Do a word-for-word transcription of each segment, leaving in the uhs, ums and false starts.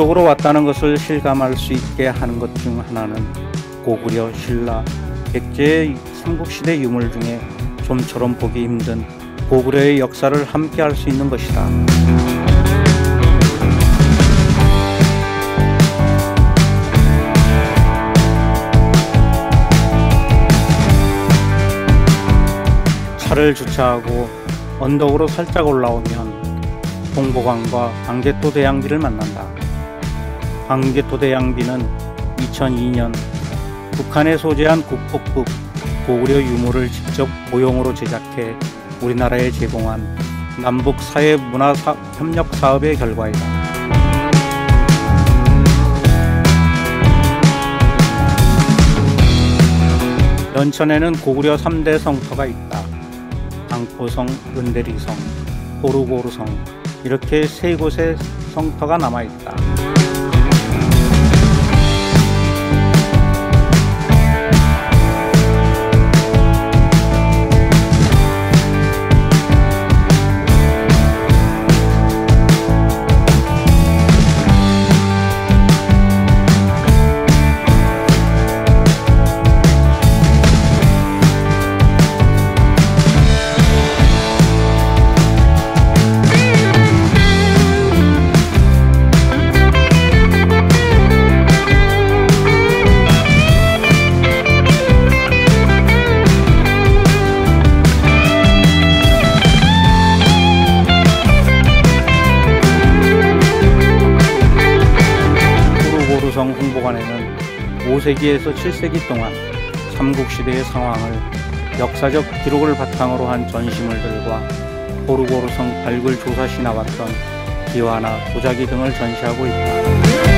이쪽으로 왔다는 것을 실감할 수 있게 하는 것 중 하나는 고구려, 신라, 백제의 삼국시대 유물 중에 좀처럼 보기 힘든 고구려의 역사를 함께 할 수 있는 것이다. 차를 주차하고 언덕으로 살짝 올라오면 동보강과 광개토 대양비를 만난다. 광개토 대양비는 이천이 년 북한에 소재한 국폭급 고구려 유물을 직접 모형으로 제작해 우리나라에 제공한 남북 사회 문화 협력 사업의 결과이다. 연천에는 고구려 삼 대 성터가 있다. 당포성, 은대리성, 호루고루성 이렇게 세 곳의 성터가 남아있다. 호루고루성 홍보관에는 오 세기에서 칠 세기 동안 삼국시대의 상황을 역사적 기록을 바탕으로 한 전시물들과 호루고루성 발굴 조사 시 나왔던 기와나 도자기 등을 전시하고 있다.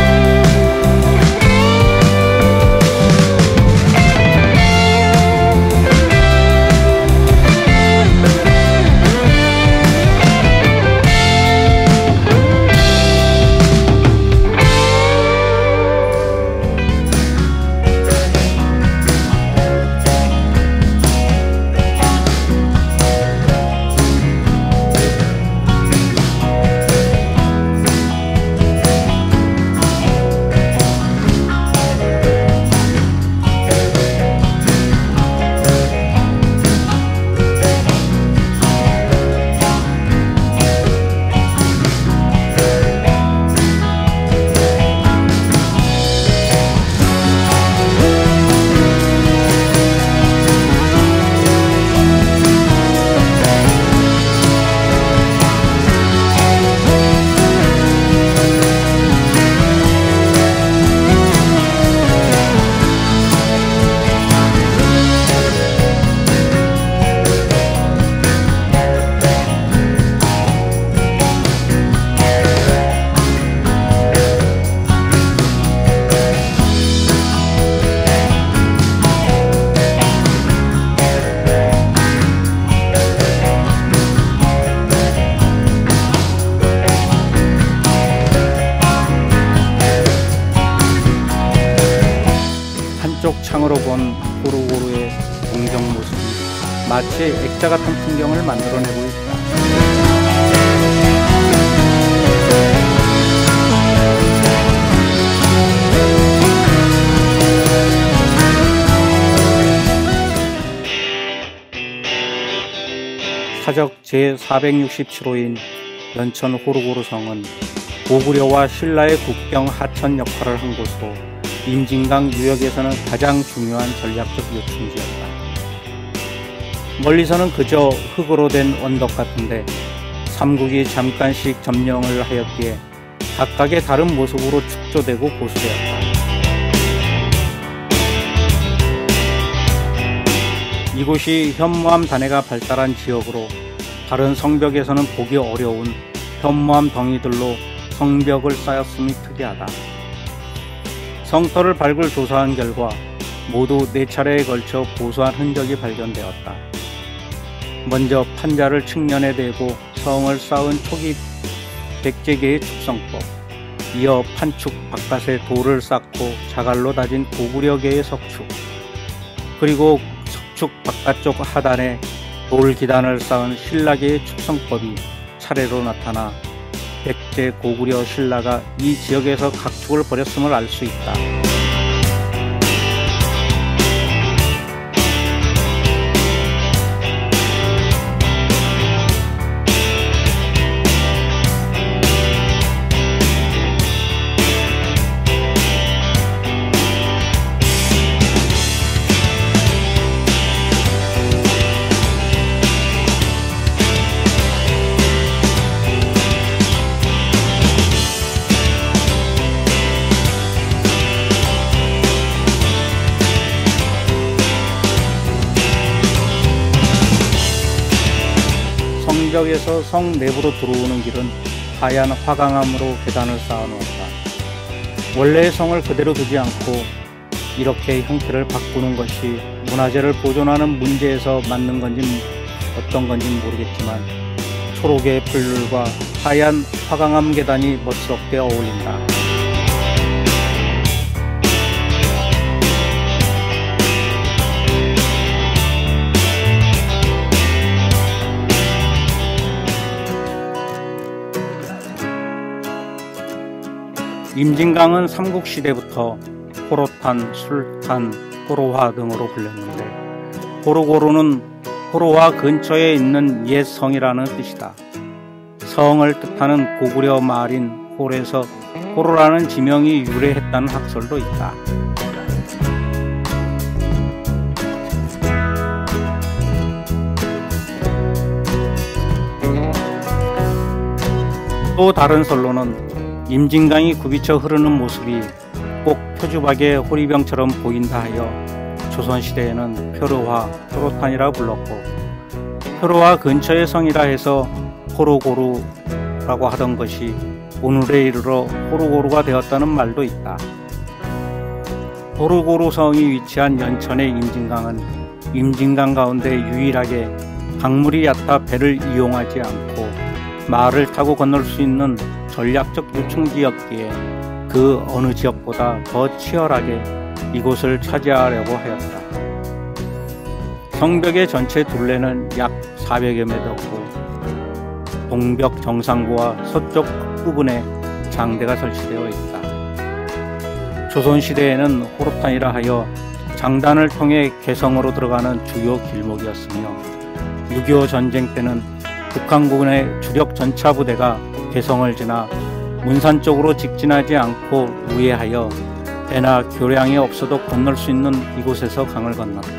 한쪽 창으로 본 호루고루의 동경 모습이 마치 액자 같은 풍경을 만들어내고 있다. 사적 제사백육십칠 호인 연천 호루고루성은 고구려와 신라의 국경 하천 역할을 한 곳으로 임진강 유역에서는 가장 중요한 전략적 요충지였다. 멀리서는 그저 흙으로 된 언덕 같은데 삼국이 잠깐씩 점령을 하였기에 각각의 다른 모습으로 축조되고 고수되었다. 이곳이 현무암 단해가 발달한 지역으로 다른 성벽에서는 보기 어려운 현무암 덩이들로 성벽을 쌓였음이 특이하다. 성터를 발굴 조사한 결과 모두 네 차례에 걸쳐 보수한 흔적이 발견되었다. 먼저 판자를 측면에 대고 성을 쌓은 초기 백제계의 축성법, 이어 판축 바깥에 돌을 쌓고 자갈로 다진 고구려계의 석축, 그리고 석축 바깥쪽 하단에 돌 기단을 쌓은 신라계의 축성법이 차례로 나타나 백제, 고구려, 신라가 이 지역에서 각축을 벌였음을 알 수 있다. 성벽에서 성 내부로 들어오는 길은 하얀 화강암으로 계단을 쌓아놓았다. 원래의 성을 그대로 두지 않고 이렇게 형태를 바꾸는 것이 문화재를 보존하는 문제에서 맞는 건지 어떤 건지 모르겠지만 초록의 풀들과 하얀 화강암 계단이 멋스럽게 어울린다. 임진강은 삼국시대부터 호로탄, 술탄, 호로화 등으로 불렸는데 호로고루는 호로화 근처에 있는 옛 성이라는 뜻이다. 성을 뜻하는 고구려 말인 홀에서 호로라는 지명이 유래했다는 학설도 있다. 또 다른 설로는 임진강이 굽이쳐 흐르는 모습이 꼭 표주박의 호리병처럼 보인다 하여 조선시대에는 표로화, 표로탄이라 불렀고 표로화 근처의 성이라 해서 호로고루라고 하던 것이 오늘에 이르러 호로고루가 되었다는 말도 있다. 호로고루 성이 위치한 연천의 임진강은 임진강 가운데 유일하게 강물이 얕아 배를 이용하지 않고 말을 타고 건널 수 있는 전략적 요충지였기에 그 어느 지역보다 더 치열하게 이곳을 차지하려고 하였다. 성벽의 전체 둘레는 약 사백여 미터고 동벽 정상부와 서쪽 끝부분에 장대가 설치되어 있다. 조선시대에는 호로탄이라 하여 장단을 통해 개성으로 들어가는 주요 길목이었으며 육이오 전쟁 때는 북한군의 주력 전차부대가 개성을 지나 문산 쪽으로 직진하지 않고 우회하여 배나 교량이 없어도 건널 수 있는 이곳에서 강을 건넜다.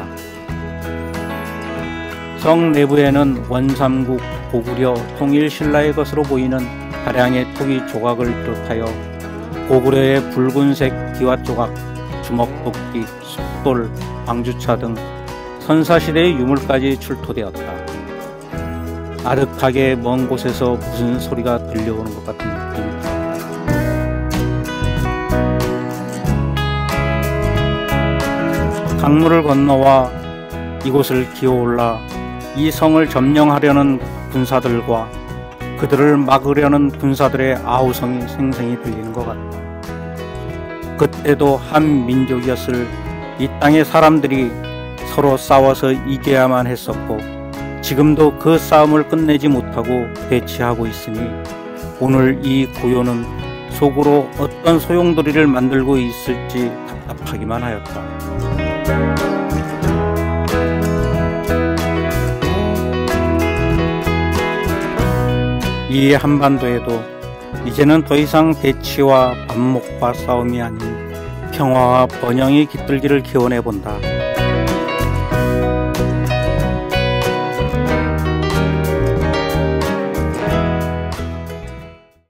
성 내부에는 원삼국, 고구려, 통일, 신라의 것으로 보이는 다량의 토기 조각을 비롯하여 고구려의 붉은색 기와 조각, 주먹도끼, 숫돌, 방주차 등 선사시대의 유물까지 출토되었다. 아득하게 먼 곳에서 무슨 소리가 들려오는 것 같은 느낌. 강물을 건너와 이곳을 기어올라 이 성을 점령하려는 군사들과 그들을 막으려는 군사들의 아우성이 생생히 들리는 것 같다. 그때도 한 민족이었을 이 땅의 사람들이 서로 싸워서 이겨야만 했었고 지금도 그 싸움을 끝내지 못하고 대치하고 있으니 오늘 이 고요는 속으로 어떤 소용돌이를 만들고 있을지 답답하기만 하였다. 이 한반도에도 이제는 더 이상 대치와 반목과 싸움이 아닌 평화와 번영의 깃들기를 기원해 본다.